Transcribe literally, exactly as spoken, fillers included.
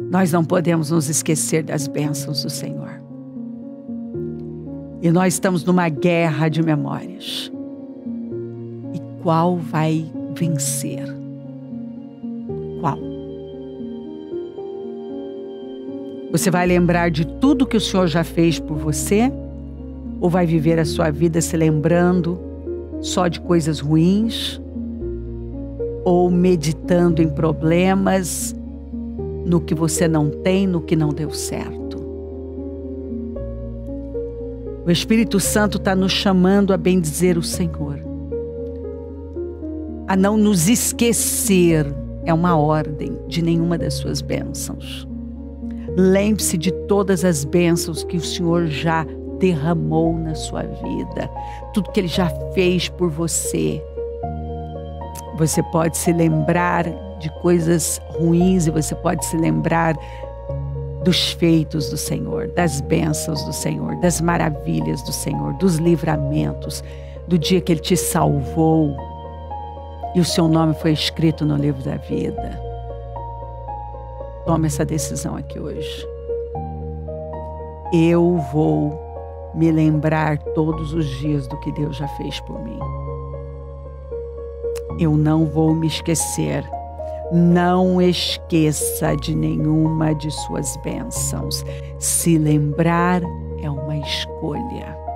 Nós não podemos nos esquecer das bênçãos do Senhor. E nós estamos numa guerra de memórias. E qual vai vencer? Qual? Você vai lembrar de tudo que o Senhor já fez por você? Ou vai viver a sua vida se lembrando só de coisas ruins? Ou meditando em problemas, no que você não tem, no que não deu certo? O Espírito Santo está nos chamando a bendizer o Senhor, a não nos esquecer, é uma ordem, de nenhuma das suas bênçãos. Lembre-se de todas as bênçãos que o Senhor já derramou na sua vida, tudo que Ele já fez por você. Você pode se lembrar de coisas ruins e você pode se lembrar dos feitos do Senhor, das bênçãos do Senhor, das maravilhas do Senhor, dos livramentos, do dia que Ele te salvou e o seu nome foi escrito no livro da vida. Tome essa decisão aqui hoje. Eu vou me lembrar todos os dias do que Deus já fez por mim. Eu não vou me esquecer. Não esqueça de nenhuma de suas bênçãos. Se lembrar é uma escolha.